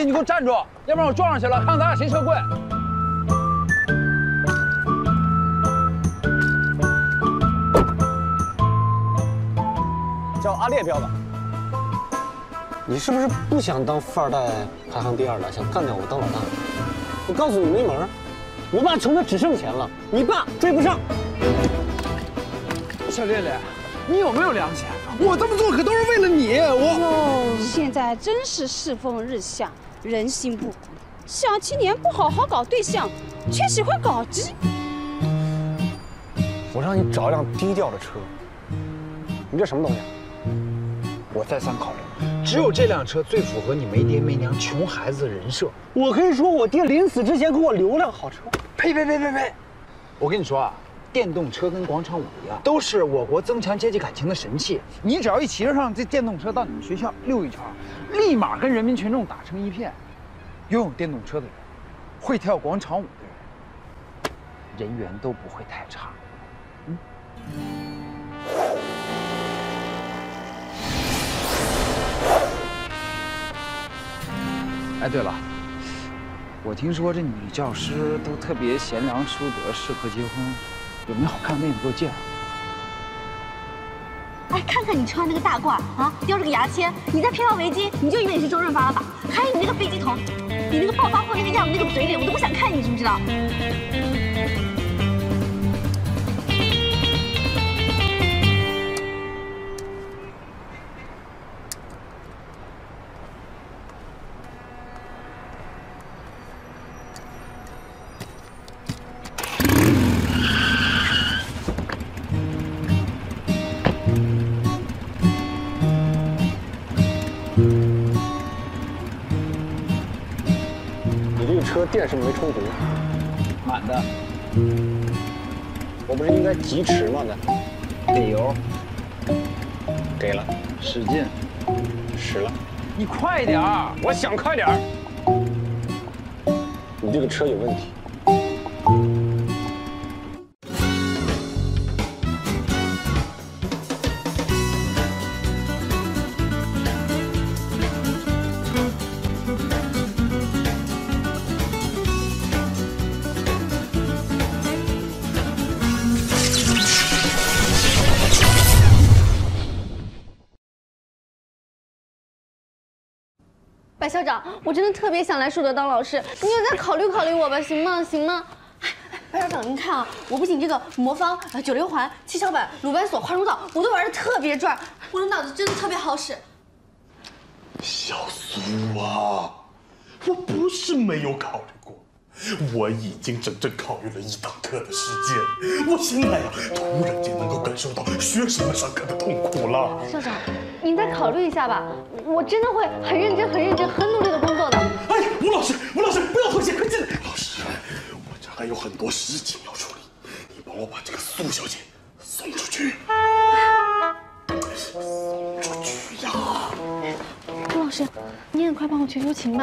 你给我站住，要不然我撞上去了，看看咱俩谁车贵。 叫阿烈标的。你是不是不想当富二代排行第2的，想干掉我当老大？我告诉你没门！我爸穷的只剩钱了，你爸追不上。 小烈烈，你有没有良心？我这么做可都是为了你。 现在真是世风日下，人心不古。小青年不好好搞对象，却喜欢搞基。 我让你找一辆低调的车，你这什么东西？ 我再三考虑，只有这辆车最符合你没爹没娘、穷孩子的人设。 我可以说我爹临死之前给我留辆好车。 呸！我跟你说啊，电动车跟广场舞一样，都是我国增强阶级感情的神器。你只要一骑上这电动车到你们学校溜一圈，立马跟人民群众打成一片。拥有电动车的人，会跳广场舞的人，人缘都不会太差。哎，对了，我听说这女教师都特别贤良淑德，适合结婚，有没有好看的妹子给我介绍？ 哎，看看你穿那个大褂啊，叼着个牙签，你再披条围巾，你就以为你是周润发了吧？还有你那个飞机头，你那个暴发户那个样子，那个嘴脸，我都不想看你，知不知道？ 车电是不是没充足？ 满的。 我不是应该疾驰吗？ 给油。 给了。 使劲。 使了。 你快点儿！ 我想快点儿。你这个车有问题。 白校长，我真的特别想来树德当老师，你也再考虑考虑我吧，行吗？行吗？白校长，您看啊，我不仅这个魔方、九流环、七巧板、鲁班锁、华容道，我都玩的特别转，我的脑子真的特别好使。 小苏啊，我不是没有考虑过，我已经整整考虑了1堂课的时间。我现在呀，突然间能够感受到学生们上课的痛苦了。 校长，您再考虑一下吧，我真的会很认真、很认真、很努力的工作的。 哎，吴老师，不要脱鞋，快进来！老师，我这还有很多事情要处理，你帮我把这个苏小姐送出去。送出去呀！ 吴老师，你也快帮我求求情吧。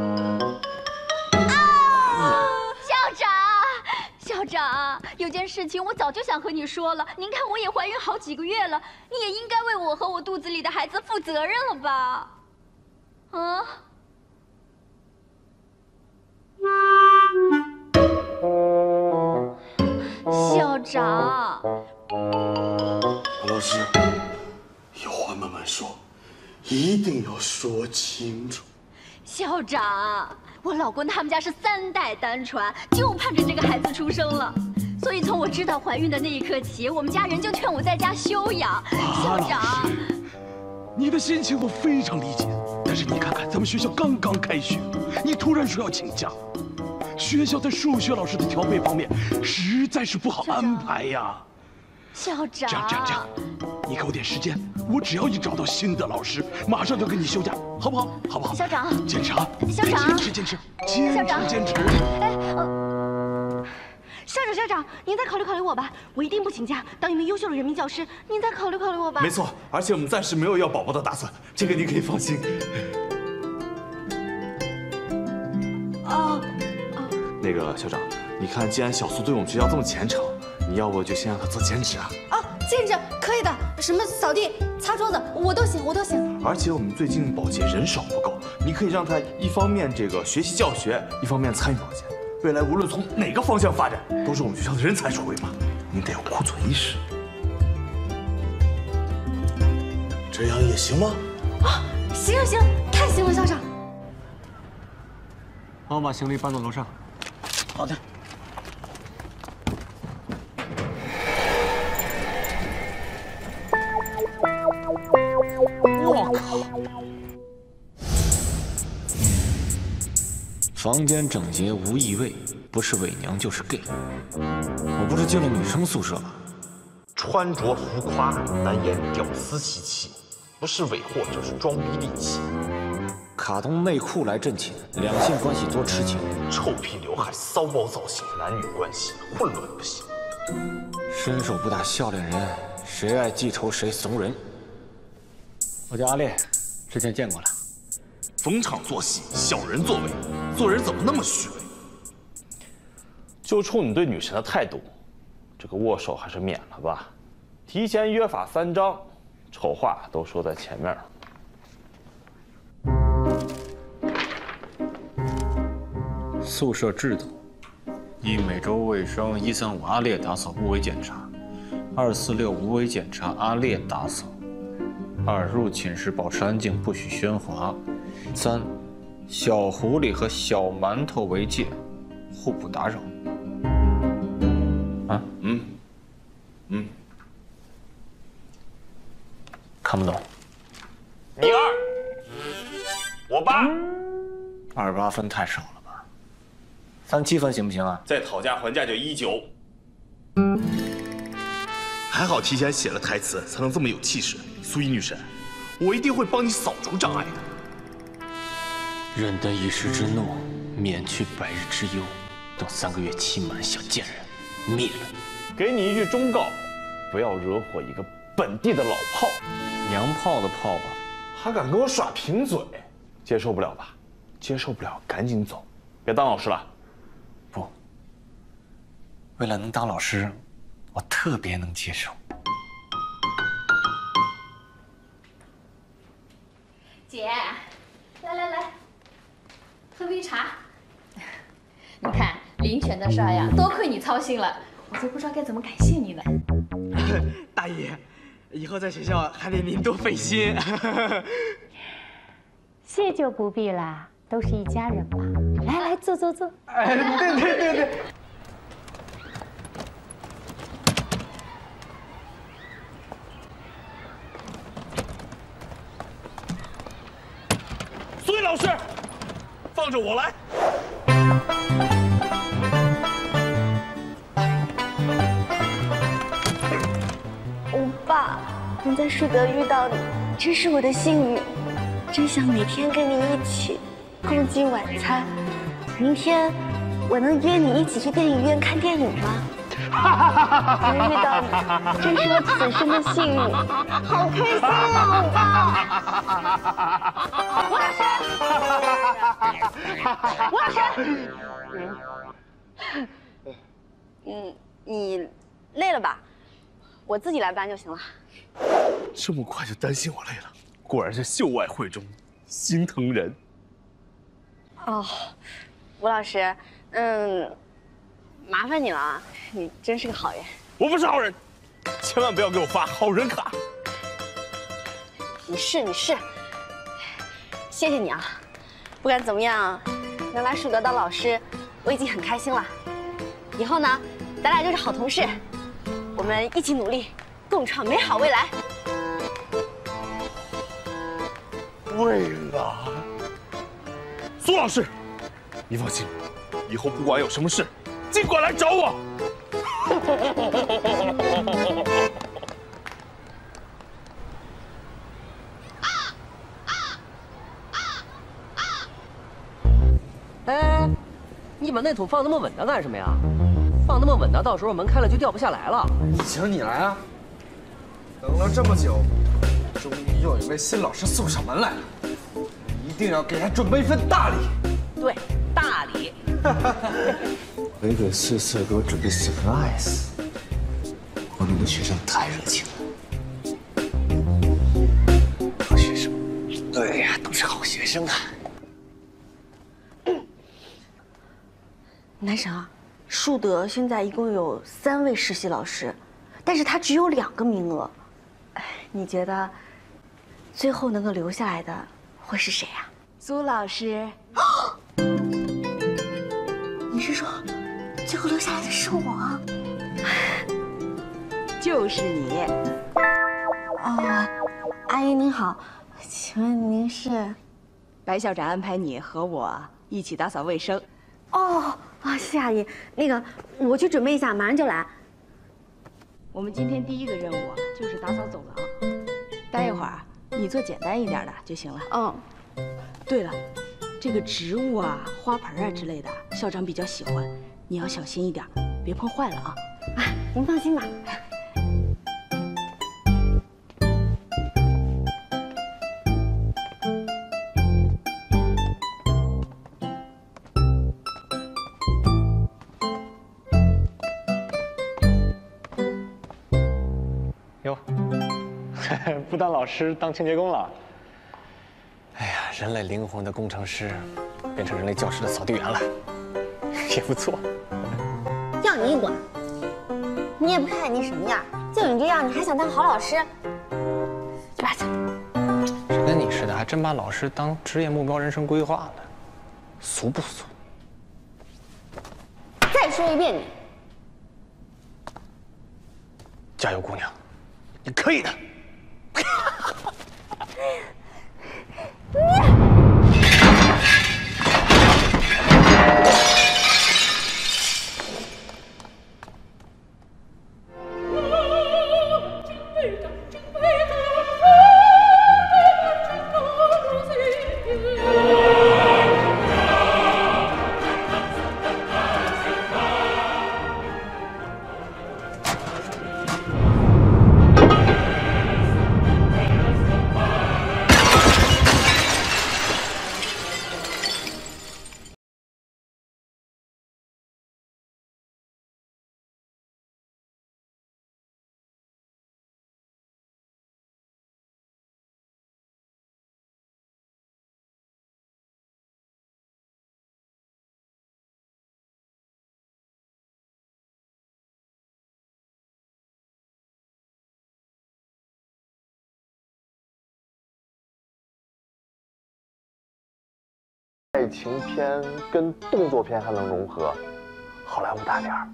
校长，有件事情我早就想和你说了。您看，我也怀孕好几个月了，你也应该为我和我肚子里的孩子负责任了吧？啊？校长， 老师，有话慢慢说，一定要说清楚。 校长，我老公他们家是3代单传，就盼着这个孩子出生了。所以从我知道怀孕的那一刻起，我们家人就劝我在家休养。校长， 你的心情我非常理解，但是你看看，咱们学校刚刚开学，你突然说要请假，学校在数学老师的调配方面实在是不好安排呀。 校长， 这样，你给我点时间，我只要一找到新的老师，马上就给你休假，好不好？ 校长， 坚持啊！ 校长， 坚持！ 校长，您再考虑考虑我吧，我一定不请假，当一名优秀的人民教师。您再考虑考虑我吧。 没错，而且我们暂时没有要宝宝的打算，这个你可以放心。那个校长，你看，既然小苏对我们学校这么虔诚，你要不就先让他做兼职啊？ 兼职可以的，什么扫地、擦桌子我都行，我都行。 而且我们最近保洁人手不够，你可以让他一方面这个学习教学，一方面参与保洁。未来无论从哪个方向发展，都是我们学校的人才出轨嘛。你得有库存意识。这样也行吗？ 啊，行，太行了，校长。 帮我把行李搬到楼上。 好的。 我靠！房间整洁无异味，不是伪娘就是 gay。我不是进了女生宿舍吧？ 穿着浮夸，难掩屌丝习气，不是伪货就是装逼利器。 卡通内裤来挣钱，两性关系多痴情。 臭屁刘海，骚包造型，男女关系混乱不行。 伸手不打笑脸人，谁爱记仇谁怂人。我叫阿烈，之前见过了。 逢场作戏，小人作为，做人怎么那么虚伪？就冲你对女神的态度，这个握手还是免了吧。提前约法3章，丑话都说在前面了。 宿舍制度：一、每周卫生；135阿烈打扫无违检查；246无违检查阿烈打扫；2入寝时保持安静，不许喧哗；3小狐狸和小馒头为界，互不打扰。啊？看不懂。 你2，我8。 28分太少了吧？37分行不行啊？ 再讨价还价就19。还好提前写了台词，才能这么有气势。苏怡女神，我一定会帮你扫除障碍的。 认得一时之怒，免去百日之忧。等3个月期满，小贱人灭了你！ 给你一句忠告，不要惹火一个本地的老炮。 娘炮的炮吧， 还敢跟我耍贫嘴，接受不了吧？接受不了，赶紧走，别当老师了。 不，为了能当老师，我特别能接受。 姐，来，喝杯茶。你看林泉的事儿呀，多亏你操心了，我都不知道该怎么感谢你呢。 大爷，以后在学校还得您多费心。 谢就不必啦，都是一家人嘛。来，坐。 哎，对。 苏怡老师，放着我来。 欧巴，能在树德遇到你，真是我的幸运。真想每天跟你一起共进晚餐。明天我能约你一起去电影院看电影吗？能遇到你，真是我此生的幸运，好开心啊，欧巴！吴老师，你累了吧？我自己来搬就行了。 这么快就担心我累了，果然是秀外慧中，心疼人。 哦，吴老师，麻烦你了啊，你真是个好人。 我不是好人，千万不要给我发好人卡。 你是，谢谢你啊！不管怎么样，能来树德当老师，我已经很开心了。以后呢，咱俩就是好同事，我们一起努力，共创美好未来。 未来，苏老师，你放心，以后不管有什么事，尽管来找我。 哎，你把那桶放那么稳当干什么呀？放那么稳当，到时候门开了就掉不下来了。 请你来啊！等了这么久，终于又有位新老师送上门来了，一定要给他准备一份大礼。 对，大礼。 鬼鬼祟祟给我准备 surprise，我你们学生太热情了。好学生，对呀，都是好学生啊。 南神啊，树德现在一共有3位实习老师，但是他只有2个名额。哎，你觉得最后能够留下来的会是谁啊？ 苏老师。 你是说，最后留下来的是我？ 就是你。 阿姨您好，请问您是？ 白校长安排你和我一起打扫卫生。 谢阿姨。那个，我去准备一下，马上就来。 我们今天第一个任务就是打扫走廊，待一会儿你做简单一点的就行了。对了，这个植物啊、花盆啊之类的，校长比较喜欢，你要小心一点，别碰坏了啊。 您放心吧。 哟，不当老师当清洁工了。哎呀，人类灵魂的工程师，变成人类教师的扫地员了，也不错。 要你管！你也不看看你什么样，就你这样，你还想当好老师？去吧去。 谁跟你似的，还真把老师当职业目标、人生规划了，俗不俗？ 再说一遍你。 加油，姑娘，你可以的。 爱情片跟动作片还能融合，好莱坞大片儿。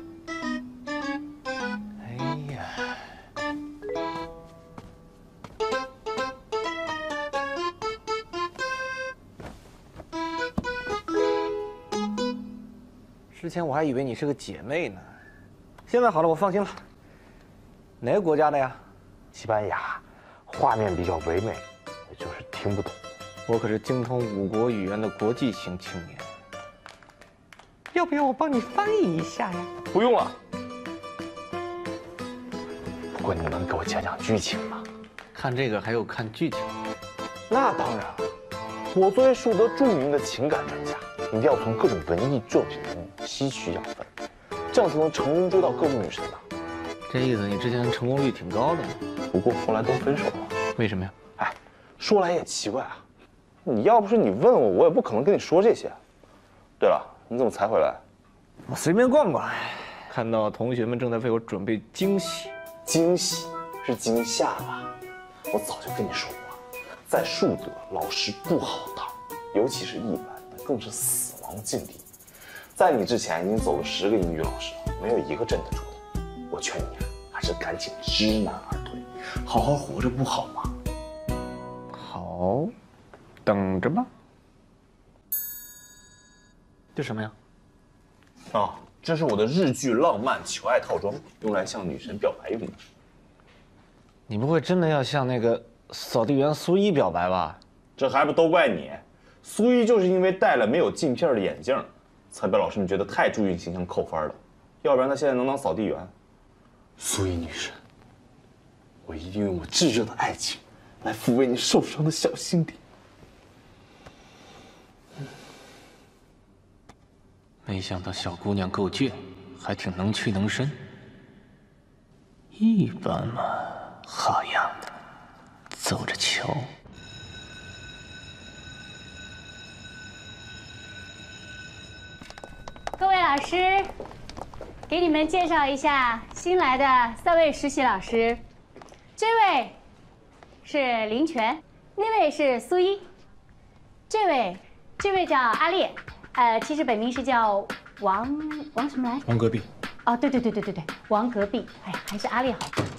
哎呀，之前我还以为你是个姐妹呢，现在好了，我放心了。哪个国家的呀？ 西班牙，画面比较唯美，也就是听不懂。 我可是精通5国语言的国际型青年，要不要我帮你翻译一下呀？ 不用了。不过你能给我讲讲剧情吗？ 看这个还有看剧情？ 那当然了，我作为树德著名的情感专家，一定要从各种文艺作品中吸取养分，这样才能成功追到各位女神呢。 这意思你之前成功率挺高的嘛？ 不过后来都分手了。 为什么呀？ 哎，说来也奇怪啊，你要不是你问我，我也不可能跟你说这些。对了，你怎么才回来？ 我随便逛逛，看到同学们正在为我准备惊喜。 惊喜是惊吓吧？我早就跟你说过，在树德老师不好当，尤其是一班的更是死亡境地。在你之前已经走了10个英语老师了，没有一个镇得住的。我劝你还是赶紧知难而退，好好活着不好吗？ 好，等着吧。这什么呀？ 啊，这是我的日剧浪漫求爱套装，用来向女神表白用的。 你不会真的要向那个扫地员苏一表白吧？ 这还不都怪你？苏一就是因为戴了没有镜片的眼镜，才被老师们觉得太注意形象扣分了。要不然他现在能当扫地员。苏一女神，我一定用我炙热的爱情来抚慰你受伤的小心灵。 没想到小姑娘够倔，还挺能屈能伸。 一般嘛。好样的，走着瞧。 各位老师，给你们介绍一下新来的3位实习老师。这位是林泉，那位是苏一，这位叫阿烈，其实本名是叫王什么来？ 王隔壁。 哦，对，王隔壁。哎，还是阿烈好。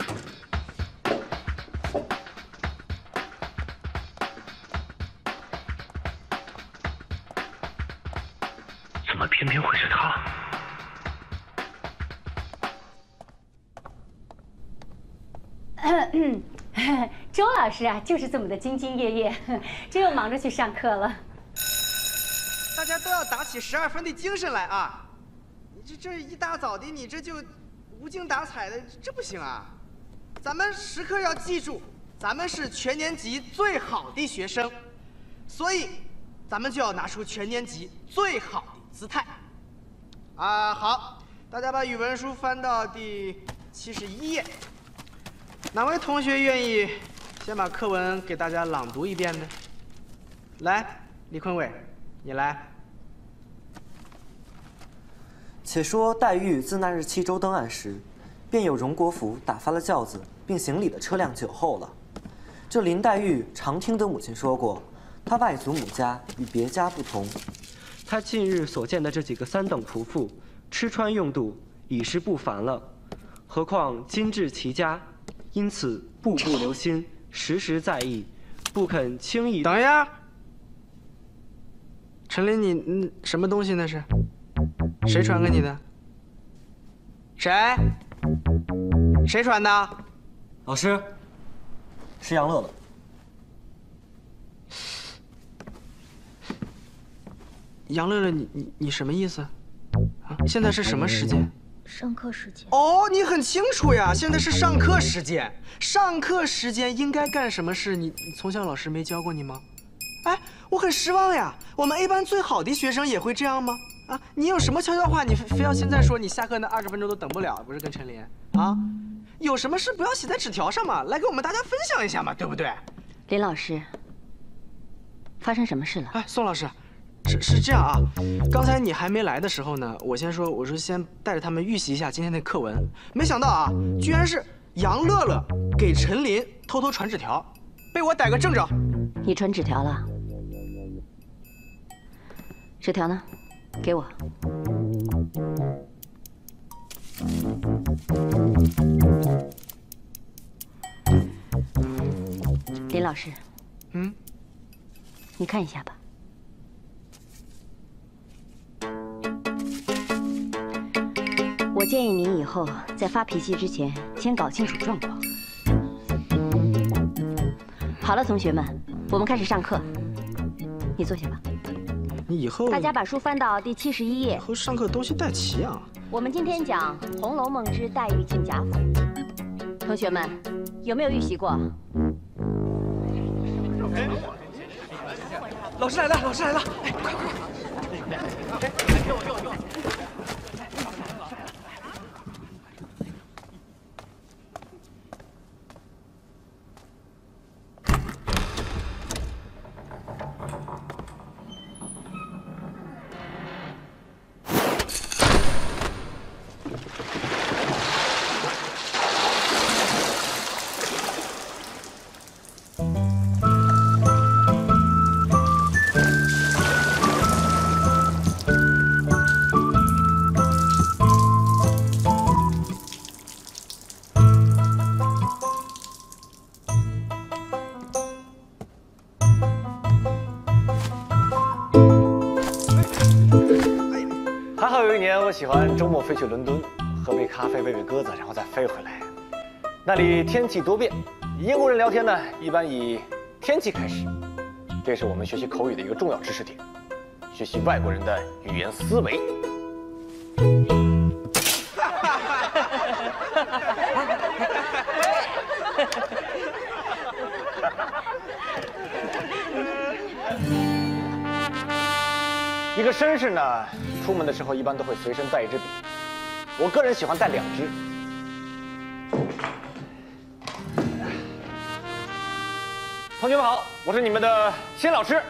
怎么偏偏会是他？ 周老师啊，就是这么的兢兢业业，这又忙着去上课了。 大家都要打起12分的精神来啊！你这一大早的，你这就无精打采的，这不行啊！咱们时刻要记住，咱们是全年级最好的学生，所以咱们就要拿出全年级最好的姿态。好，大家把语文书翻到第71页。哪位同学愿意先把课文给大家朗读一遍呢？来，李坤伟，你来。 且说黛玉自那日7州登岸时，便有荣国府打发了轿子，并行李的车辆酒后了。这林黛玉常听得母亲说过，她外祖母家与别家不同。她近日所见的这几个3等仆妇，吃穿用度已是不凡了，何况今至其家，因此步步留心，时时在意，不肯轻易。 等一下，陈林，你什么东西那是？谁传给你的？谁传的？ 老师，是杨乐乐。 杨乐乐，你什么意思？啊，现在是什么时间？ 上课时间。 哦，你很清楚呀，现在是上课时间。上课时间应该干什么事？你从小老师没教过你吗？哎，我很失望呀。我们 A 班最好的学生也会这样吗？啊，你有什么悄悄话？你非要现在说？你下课那20分钟都等不了，不是跟陈林啊？有什么事不要写在纸条上嘛，来给我们大家分享一下嘛，对不对？ 林老师，发生什么事了？ 哎，宋老师，是这样啊，刚才你还没来的时候呢，我说先带着他们预习一下今天的课文，没想到啊，居然是杨乐乐给陈林偷偷传纸条，被我逮个正着。 你传纸条了？纸条呢？给我。林老师，你看一下吧。我建议您以后在发脾气之前，先搞清楚状况。好了，同学们，我们开始上课。你坐下吧。 你以后大家把书翻到第71页。 以后上课东西带齐啊。 我们今天讲《红楼梦之黛玉进贾府》，同学们有没有预习过？ 老师来了，老师来了！哎，快！给我！ 我喜欢周末飞去伦敦，喝杯咖啡，喂喂鸽子，然后再飞回来。那里天气多变，英国人聊天呢，一般以天气开始，这是我们学习口语的一个重要知识点，学习外国人的语言思维。一个绅士呢，出门的时候一般都会随身带一支笔。我个人喜欢带2支， 同学们好，我是你们的新老师。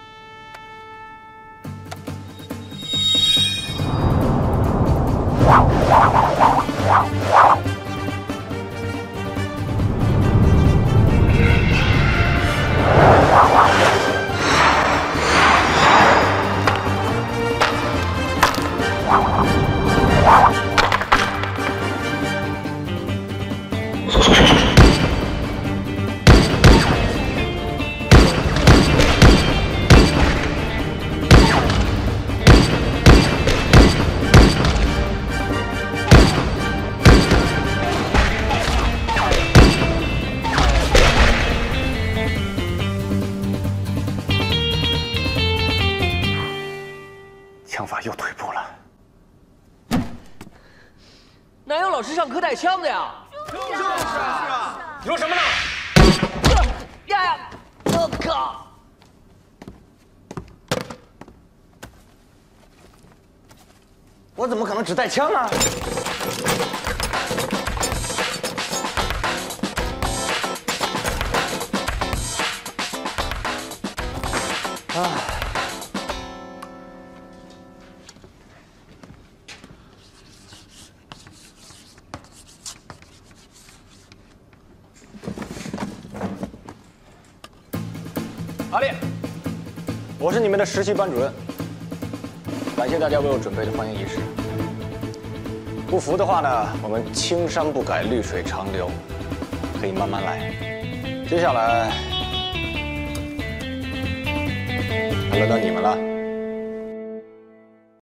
枪法又退步了。 哪有老师上课带枪的呀？ 就是啊！ 你说什么呢？ 呀！我靠！ 我怎么可能只带枪呢？阿烈，我是你们的实习班主任，感谢大家为我准备的欢迎仪式。不服的话呢，我们青山不改，绿水长流，可以慢慢来。接下来，轮到你们了。